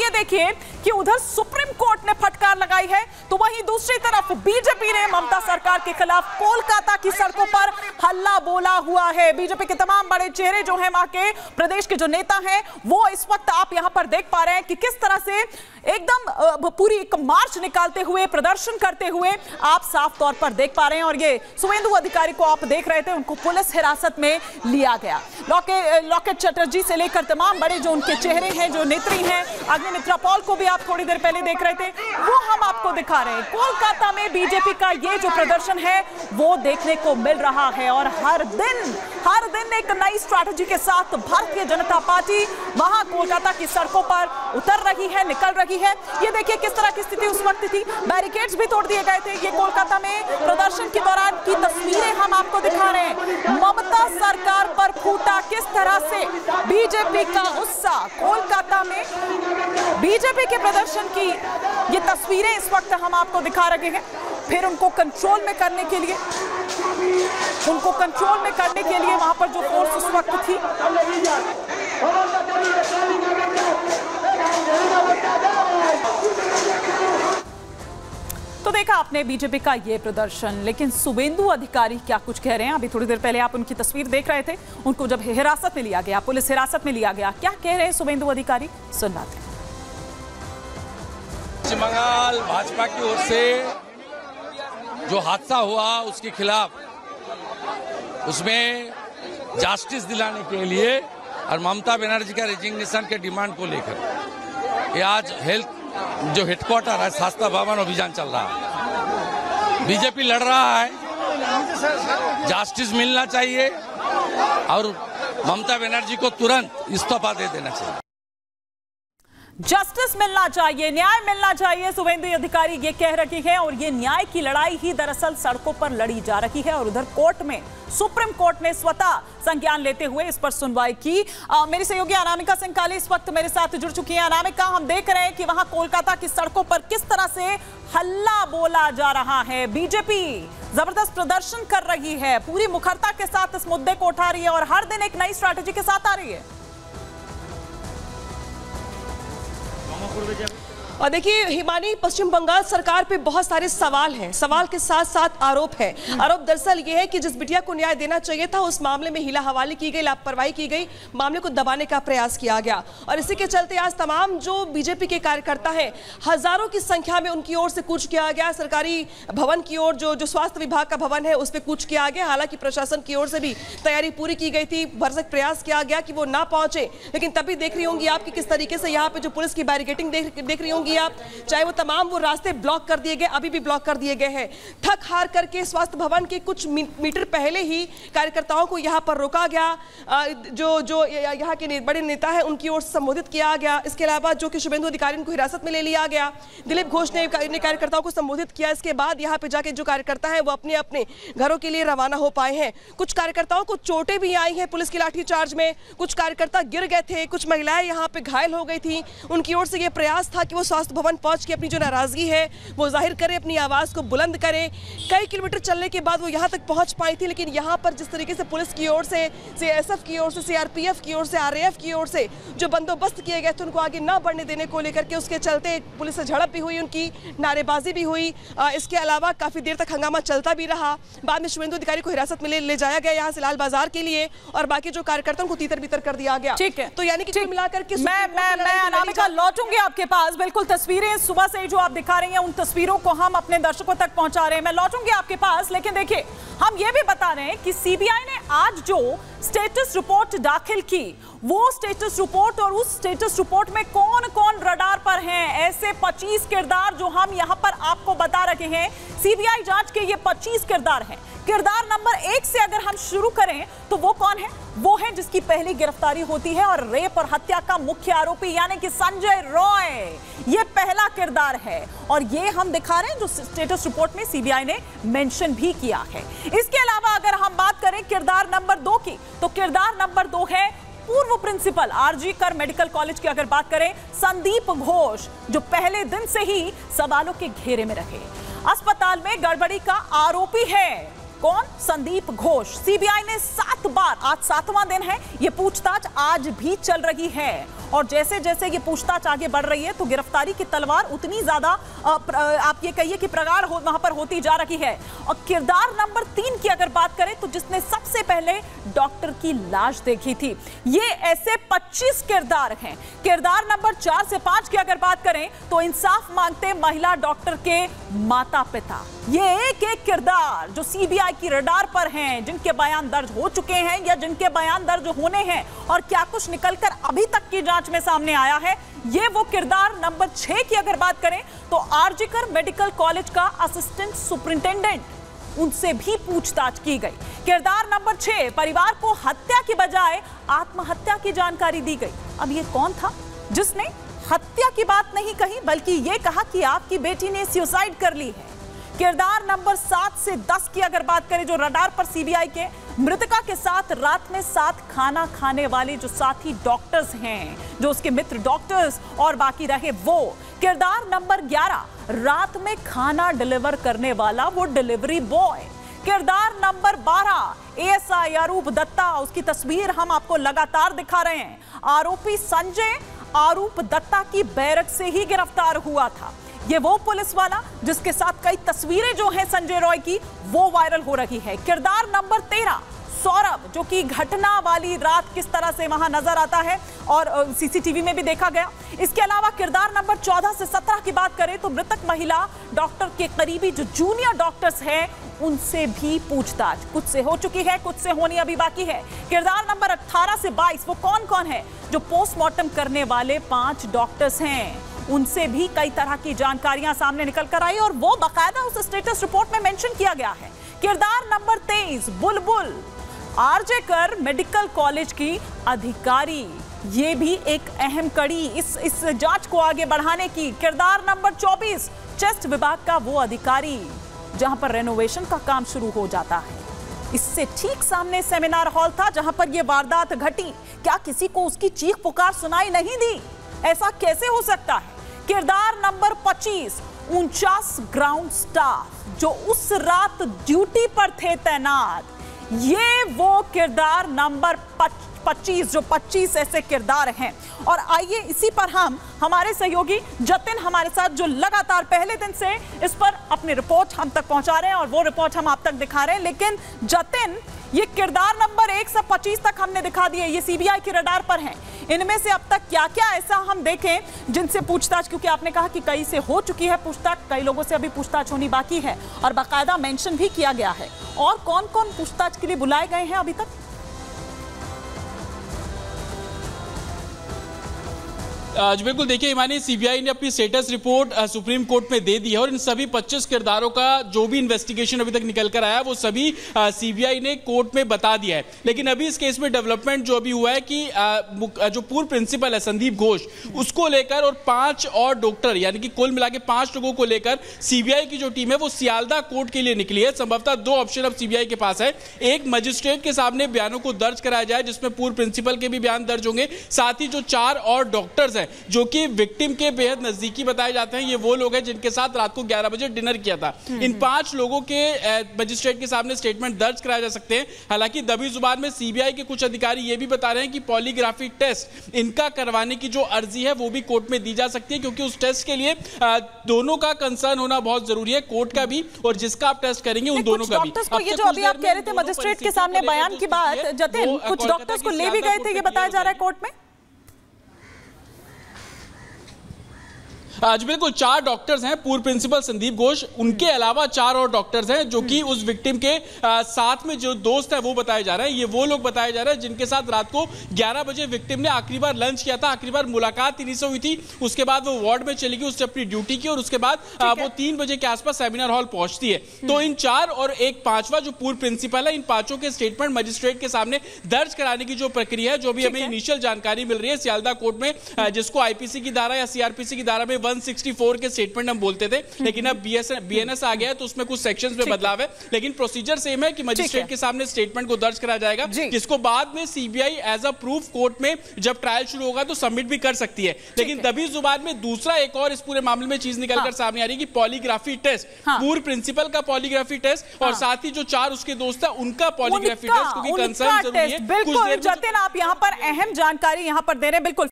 ये देखिए कि उधर सुप्रीम कोर्ट ने फटकार लगाई है, तो वहीं दूसरी तरफ बीजेपी ने ममता सरकार के खिलाफ कोलकाता की सड़कों पर हल्ला बोला हुआ है। बीजेपी के तमाम बड़े चेहरे जो हैं, वहां के प्रदेश के जो नेता हैं, वो इस वक्त आप यहां पर देख पा रहे हैं कि किस तरह से एकदम पूरी एक मार्च निकालते हुए, प्रदर्शन करते हुए आप साफ तौर पर देख पा रहे हैं। और ये शुभेंदु अधिकारी को आप देख रहे थे, उनको पुलिस हिरासत में लिया गया। लॉकेट चटर्जी से लेकर तमाम बड़े जो उनके चेहरे हैं, जो नेत्री हैं, अग्निमित्रा पॉल को भी आप थोड़ी देर पहले देख रहे थे, वो हम आपको दिखा रहे हैं। कोलकाता में बीजेपी का ये जो प्रदर्शन है वो देखने को मिल रहा है और हर दिन एक नई स्ट्रैटेजी के साथ भारतीय जनता पार्टी वहां कोलकाता की सड़कों पर उतर रही है, निकल रही है। ये देखिए किस तरह की स्थिति उस वक्त थी, बैरिकेड्स भी तोड़ दिए गए थे। ये कोलकाता में प्रदर्शन के दौरान की तस्वीरें हम आपको दिखा रहे हैं। ममता सरकार पर फूटा किस तरह से बीजेपी का उत्साह। कोलकाता में बीजेपी के प्रदर्शन की ये तस्वीरें इस वक्त हम आपको दिखा रहे हैं। फिर उनको कंट्रोल में करने के लिए वहां पर जो फोर्स उस वक्त थी, तो देखा आपने बीजेपी का ये प्रदर्शन। लेकिन शुभेंदु अधिकारी क्या कुछ कह रहे हैं, अभी थोड़ी देर पहले आप उनकी तस्वीर देख रहे थे। उनको जब हिरासत में लिया गया, पुलिस हिरासत में लिया गया, क्या कह रहे हैं शुभेंदु अधिकारी, सुनवाते हैं। पश्चिम बंगाल भाजपा की ओर से जो हादसा हुआ उसके खिलाफ, उसमें जस्टिस दिलाने के लिए और ममता बनर्जी का रेजिग्नेशन के डिमांड को लेकर ये आज हेल्थ जो हेडक्वार्टर है शास्त्रा भवन अभियान चल रहा है। बीजेपी लड़ रहा है, जस्टिस मिलना चाहिए और ममता बनर्जी को तुरंत इस्तीफा दे देना चाहिए। जस्टिस मिलना चाहिए, न्याय मिलना चाहिए, शुभेंदु अधिकारी ये कह रही है। और ये न्याय की लड़ाई ही दरअसल सड़कों पर लड़ी जा रही है। और उधर कोर्ट में सुप्रीम कोर्ट ने स्वतः संज्ञान लेते हुए इस पर सुनवाई की। मेरी सहयोगी अनामिका सिंह काली इस वक्त मेरे साथ जुड़ चुकी है। अनामिका, हम देख रहे हैं कि वहां कोलकाता की सड़कों पर किस तरह से हल्ला बोला जा रहा है। बीजेपी जबरदस्त प्रदर्शन कर रही है, पूरी मुखरता के साथ इस मुद्दे को उठा रही है और हर दिन एक नई स्ट्रैटेजी के साथ आ रही है। और देखिए हिमानी, पश्चिम बंगाल सरकार पे बहुत सारे सवाल हैं, सवाल के साथ साथ आरोप है। आरोप दरअसल ये है कि जिस बिटिया को न्याय देना चाहिए था उस मामले में हीला हवाली की गई, लापरवाही की गई, मामले को दबाने का प्रयास किया गया। और इसी के चलते आज तमाम जो बीजेपी के कार्यकर्ता हैं, हजारों की संख्या में उनकी ओर से कूच किया गया। सरकारी भवन की ओर, जो स्वास्थ्य विभाग का भवन है, उस पर कूच किया गया। हालांकि प्रशासन की ओर से भी तैयारी पूरी की गई थी, भरसक प्रयास किया गया कि वो ना पहुंचे। लेकिन तभी देख रही होंगी आप कि किस तरीके से यहाँ पे जो पुलिस की बैरिकेडिंग देख रही होंगी आप, चाहे वो तमाम वो रास्ते ब्लॉक कर दिए गए, अभी भी ब्लॉक कर दिए गए हैं। थक हार करके स्वास्थ्य भवन के कुछ मीटर पहले ही कार्यकर्ताओं को यहाँ पर रोका गया। जो यहाँ के बड़े नेता हैं उनकी ओर से संबोधित किया गया। इसके अलावा जो कि शुभेंदु अधिकारी को हिरासत में ले लिया गया, दिलीप घोष ने कार्यकर्ताओं को संबोधित किया। इसके बाद यहाँ पे जाके जो कार्यकर्ता है वो अपने अपने घरों के लिए रवाना हो पाए हैं। कुछ कार्यकर्ताओं को चोटें भी आई हैं पुलिस की लाठीचार्ज में, कुछ कार्यकर्ता गिर गए थे, कुछ महिलाएं यहाँ पे घायल हो गई थी। उनकी ओर से ये प्रयास था कि वो स्वास्थ्य भवन पहुंच के अपनी जो नाराजगी है वो जाहिर करे, अपनी आवाज को बुलंद करे। कई किलोमीटर चलने के बाद वो यहां तक पहुंच पाई थी। लेकिन यहां पर जिस तरीके से पुलिस की ओर से, सीएसएफ की ओर से, सीआरपीएफ की ओर से, आरएएफ की ओर से जो बंदोबस्त किए गए थे उनको आगे ना बढ़ने देने को लेकर के, उसके चलते पुलिस से झड़प भी हुई, उनकी नारेबाजी भी हुई। इसके अलावा काफी देर तक हंगामा चलता भी रहा। बाद में शुभेंदु अधिकारी को हिरासत में ले जाया गया यहाँ से लाल बाजार के लिए और बाकी जो कार्यकर्ताओं को तीतर बितर कर दिया गया। ठीक है, तो यानी कि कुल मिलाकर के मैं अनामिका लौटूंगी आपके पास। बिल्कुल तस्वीरें सुबह से जो आप दिखा रही हैं उन तस्वीरों को हम अपने दर्शकों तक पहुंचा रहे हैं। मैं लौटूंगी आपके पास, लेकिन देखिए हम ये भी बता रहे हैं कि सीबीआई ने आज जो स्टेटस रिपोर्ट दाखिल की, वो स्टेटस रिपोर्ट और उस स्टेटस रिपोर्ट में कौन कौन रडार पर हैं, ऐसे 25 किरदार जो हम यहां पर आपको बता रहे हैं। सीबीआई जांच के ये 25 किरदार हैं। किरदार नंबर 1 से अगर हम शुरू करें तो वो कौन है? वो है जिसकी पहली गिरफ्तारी होती है और रेप और हत्या का मुख्य आरोपी यानी कि संजय रॉय, ये पहला किरदार है। और ये हम दिखा रहे हैं जो स्टेटस रिपोर्ट में सीबीआई ने मेंशन भी किया है। इसके अलावा अगर हम बात करें किरदार नंबर 2 की, तो किरदार नंबर 2 है पूर्व principal RG Kar medical college की। अगर बात करें संदीप घोष, जो पहले दिन से ही सवालों के घेरे में रहे, अस्पताल में गड़बड़ी का आरोपी है। कौन? संदीप घोष। सीबीआई ने 7 बार, आज 7वां दिन है, ये पूछताछ आज भी चल रही है और जैसे जैसे ये पूछताछ आगे बढ़ रही है तो गिरफ्तारी की तलवार उतनी ज्यादा आप ये कहिए कि प्रगाढ़ वहां पर होती जा रही है। और किरदार नंबर 3 की अगर बात करें तो जिसने सबसे पहले डॉक्टर की लाश देखी थी, ये ऐसे 25 किरदार हैं। किरदार नंबर 4 से 5 की अगर बात करें तो इंसाफ मांगते महिला डॉक्टर के माता पिता। ये एक एक किरदार जो सीबीआई की रडार पर हैं, जिनके बयान दर्ज हो चुके हैं या जिनके बयान दर्ज होने हैं और क्या कुछ निकलकर अभी तक की जांच में सामने आया है, ये वो किरदार। नंबर 6 की अगर बात करें तो आरजीकर मेडिकल कॉलेज का असिस्टेंट सुपरिंटेंडेंट, उनसे भी पूछताछ की गई। किरदार नंबर 6, परिवार को हत्या की बजाय आत्महत्या की जानकारी दी गई। अब ये कौन था जिसने हत्या की बात नहीं कही बल्कि ये कहा कि आपकी बेटी ने सुसाइड कर ली है। किरदार नंबर 7 से 10 की अगर बात करें जो रडार पर सीबीआई के मृतका के साथ रात में साथ खाना खाने वाले जो साथी डॉक्टर्स हैं, जो उसके मित्र डॉक्टर्स और बाकी रहे वो। किरदार नंबर 11, रात में खाना डिलीवर करने वाला वो डिलीवरी बॉय। किरदार नंबर 12, एएसआई अरूप दत्ता, उसकी तस्वीर हम आपको लगातार दिखा रहे हैं। आरोपी संजय अरूप दत्ता की बैरक से ही गिरफ्तार हुआ था। ये वो पुलिस वाला जिसके साथ कई तस्वीरें जो हैं संजय रॉय की वो वायरल हो रही है। किरदार नंबर 13, सौरभ, जो कि घटना वाली रात किस तरह से वहां नजर आता है और सीसीटीवी में भी देखा गया। इसके अलावा किरदार नंबर 14 से 17 की बात करें तो मृतक महिला डॉक्टर के करीबी जो जूनियर डॉक्टर्स हैं उनसे भी पूछताछ कुछ से हो चुकी है, कुछ से होनी अभी बाकी है। किरदार नंबर 18 से 22 वो कौन कौन है जो पोस्टमार्टम करने वाले 5 डॉक्टर्स हैं, उनसे भी कई तरह की जानकारियां सामने निकल कर आई और वो बाकायदा उस स्टेटस रिपोर्ट में मेंशन किया गया है। किरदार नंबर 23, बुलबुल, आरजेकर मेडिकल कॉलेज की अधिकारी, ये भी एक अहम कड़ी इस जांच को आगे बढ़ाने की। किरदार नंबर 24, चेस्ट विभाग का वो अधिकारी जहां पर रेनोवेशन का काम शुरू हो जाता है। इससे ठीक सामने सेमिनार हॉल था जहां पर यह वारदात घटी। क्या किसी को उसकी चीख पुकार सुनाई नहीं दी? ऐसा कैसे हो सकता है? किरदार नंबर 25, 49 ग्राउंड स्टाफ जो उस रात ड्यूटी पर थे तैनात। ये वो किरदार नंबर 25 जो 25 ऐसे किरदार हैं। और आइए इसी पर हमारे सहयोगी जतिन हमारे साथ जो लगातार पहले दिन से इस पर अपनी रिपोर्ट हम तक पहुंचा रहे हैं और वो रिपोर्ट हम आप तक दिखा रहे हैं। लेकिन जतिन, ये किरदार नंबर 1 से 25 तक हमने दिखा दिए, ये सीबीआई की रडार पर हैं। इनमें से अब तक क्या क्या ऐसा हम देखें जिनसे पूछताछ, क्योंकि आपने कहा कि कई से हो चुकी है पूछताछ, कई लोगों से अभी पूछताछ होनी बाकी है और बाकायदा मेंशन भी किया गया है, और कौन कौन पूछताछ के लिए बुलाए गए हैं अभी तक? बिल्कुल, देखिए हिमानी, सीबीआई ने अपनी स्टेटस रिपोर्ट सुप्रीम कोर्ट में दे दी है और इन सभी 25 किरदारों का जो भी इन्वेस्टिगेशन अभी तक निकल कर आया वो सभी सीबीआई ने कोर्ट में बता दिया है। लेकिन अभी इस केस में डेवलपमेंट जो अभी हुआ है कि जो पूर्व प्रिंसिपल है संदीप घोष, उसको लेकर और 5 और डॉक्टर, यानी कि कुल मिला के 5 लोगों को लेकर सीबीआई की जो टीम है वो सियालदा कोर्ट के लिए निकली है। संभवतः 2 ऑप्शन अब सीबीआई के पास है। एक, मजिस्ट्रेट के सामने बयानों को दर्ज कराया जाए जिसमें पूर्व प्रिंसिपल के भी बयान दर्ज होंगे, साथ ही जो 4 और डॉक्टर्स हैं जो कि विक्टिम के बेहद नजदीकी बताए जाते हैं, ये वो लोग हैं जिनके साथ रात को 11 बजे डिनर किया था। इन 5 लोगों के मजिस्ट्रेट के सामने स्टेटमेंट दर्ज कराए जा सकते हैं। हालांकि दबी जुबान में सीबीआई के कुछ अधिकारी ये भी बता रहे हैं कि पॉलीग्राफी टेस्ट इनका करवाने की जो अर्जी है वो भी कोर्ट में दी जा सकती है, क्योंकि उस टेस्ट के लिए दोनों का कंसर्न होना बहुत जरूरी है, कोर्ट का भी और जिसका आप टेस्ट करेंगे उन दोनों का भी। ये जो अभी आप कह रहे थे मजिस्ट्रेट के सामने बयान की बात, जतिन, कुछ डॉक्टर्स को ले भी गए थे, ये बताया जा रहा है कोर्ट में। आज बिल्कुल 4 डॉक्टर्स हैं, पूर्व प्रिंसिपल संदीप घोष, उनके अलावा 4 और डॉक्टर्स हैं जो कि उस विक्टिम के साथ में जो दोस्त है वो बताए जा रहे हैं। ये वो लोग बताए जा रहे हैं जिनके साथ रात को 11 बजे विक्टिम ने आखिरी बार लंच किया था, आखिरी बार मुलाकात इन्हीं से हुई थी। उसके बाद वो वार्ड में चली गई, उससे अपनी ड्यूटी की और उसके बाद वो 3 बजे के आसपास सेमिनार हॉल पहुंचती है। तो इन 4 और एक 5वां जो पूर्व प्रिंसिपल है, इन 5 के स्टेटमेंट मजिस्ट्रेट के सामने दर्ज कराने की जो प्रक्रिया है, जो भी हमें इनिशियल जानकारी मिल रही है सियालदा कोर्ट में, जिसको आईपीसी की धारा या सीआरपीसी की धारा में 164 के स्टेटमेंट हम बोलते थे, लेकिन अब बीएनएस आ गया है तो उसमें कुछ सेक्शंस में बदलाव है, लेकिन प्रोसीजर सेम है कि मजिस्ट्रेट के सामने स्टेटमेंट को दर्ज कराया जाएगा, जिसको बाद में CBI as a proof court में जब ट्रायल शुरू होगा तो सबमिट भी कर सकती है। लेकिन दबी जुबान में दूसरा एक और इस पूरे मामले में चीज निकलकर सामने आ रही है कि पॉलीग्राफी टेस्ट, पूर्व प्रिंसिपल का पॉलीग्राफी टेस्ट और साथ ही जो 4 उसके दोस्त है उनका पॉलीग्राफी टेस्ट, क्योंकि कंसर्न जरूरी है। बिल्कुल जतिन, आप यहां पर अहम जानकारी यहां पर दे रहे हैं। बिल्कुल।